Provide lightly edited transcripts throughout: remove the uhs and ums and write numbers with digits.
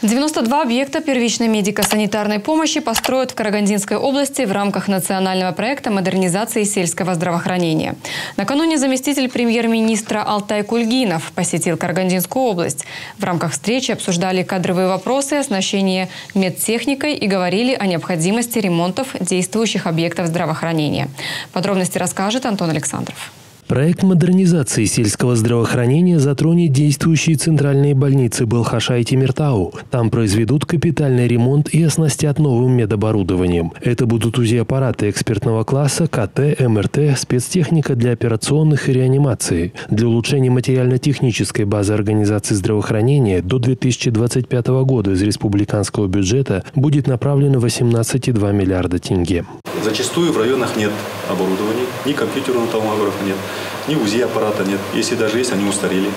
92 объекта первичной медико-санитарной помощи построят в Карагандинской области в рамках национального проекта модернизации сельского здравоохранения. Накануне заместитель премьер-министра Алтай Кульгинов посетил Карагандинскую область. В рамках встречи обсуждали кадровые вопросы, оснащение медтехникой и говорили о необходимости ремонтов действующих объектов здравоохранения. Подробности расскажет Антон Александров. Проект модернизации сельского здравоохранения затронет действующие центральные больницы Балхаша и Темиртау. Там произведут капитальный ремонт и оснастят новым медоборудованием. Это будут УЗИ-аппараты экспертного класса, КТ, МРТ, спецтехника для операционных и реанимации. Для улучшения материально-технической базы организации здравоохранения до 2025 года из республиканского бюджета будет направлено 18,2 миллиарда тенге. Зачастую в районах нет оборудования, ни компьютерного томографа нет, ни УЗИ-аппарата нет. Если даже есть, они устарели.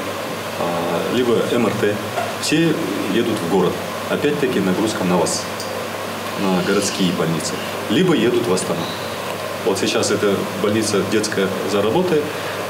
Либо МРТ. Все едут в город. Опять-таки нагрузка на вас, на городские больницы. Либо едут в Астану. Вот сейчас эта больница детская заработает,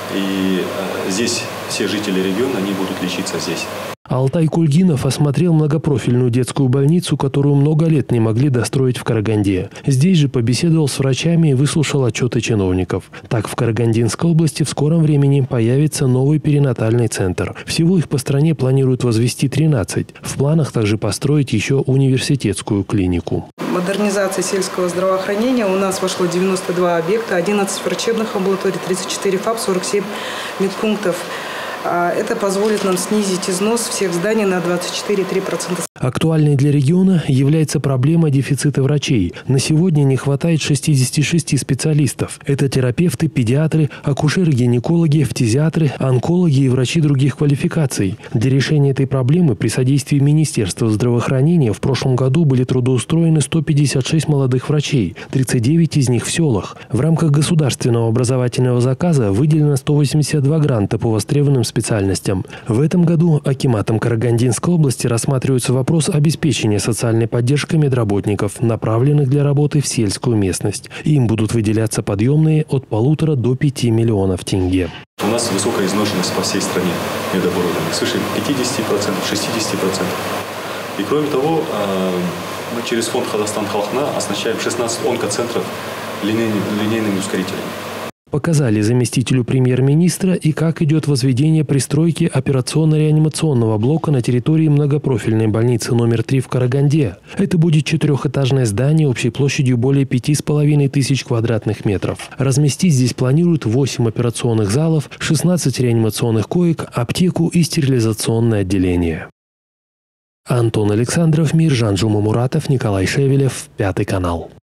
и здесь все жители региона, они будут лечиться здесь. Алтай Кульгинов осмотрел многопрофильную детскую больницу, которую много лет не могли достроить в Караганде. Здесь же побеседовал с врачами и выслушал отчеты чиновников. Так, в Карагандинской области в скором времени появится новый перинатальный центр. Всего их по стране планируют возвести 13. В планах также построить еще университетскую клинику. Модернизация сельского здравоохранения у нас вошло 92 объекта, 11 врачебных амбулаторий, 34 ФАП, 47 медпунктов. Это позволит нам снизить износ всех зданий на 24,3%. Актуальной для региона является проблема дефицита врачей. На сегодня не хватает 66 специалистов. Это терапевты, педиатры, акушеры-гинекологи, фтизиатры, онкологи и врачи других квалификаций. Для решения этой проблемы при содействии Министерства здравоохранения в прошлом году были трудоустроены 156 молодых врачей, 39 из них в селах. В рамках государственного образовательного заказа выделено 182 гранта по востребованным специальностям. В этом году акиматом Карагандинской области рассматривается вопрос обеспечения социальной поддержкой медработников, направленных для работы в сельскую местность. Им будут выделяться подъемные от 1,5 до 5 миллионов тенге. У нас высокая изношенность по всей стране медоборудования, свыше 50%, 60%. И кроме того, мы через фонд Казахстан Халхна оснащаем 16 онкоцентров линейными ускорителями. Показали заместителю премьер-министра и как идет возведение пристройки операционно-реанимационного блока на территории многопрофильной больницы номер 3 в Караганде. Это будет четырехэтажное здание общей площадью более 5500 квадратных метров. Разместить здесь планируют 8 операционных залов, 16 реанимационных коек, аптеку и стерилизационное отделение. Антон Александров, Миржан Джумамуратов, Николай Шевелев, 5 канал.